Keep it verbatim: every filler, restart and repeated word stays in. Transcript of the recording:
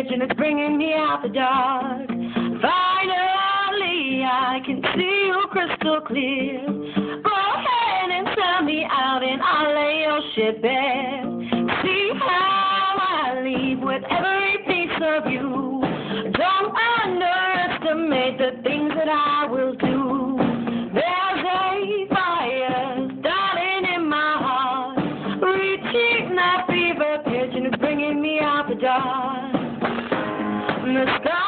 pigeon is bringing me out the dark. Finally, I can see you crystal clear. Go ahead and sell me out and I'll lay your shit bare. See how I leave with every piece of you. Don't underestimate the things that I will do. There's a fire starting in my heart, reaching that fever pitch and it's bringing me out the dark. The sky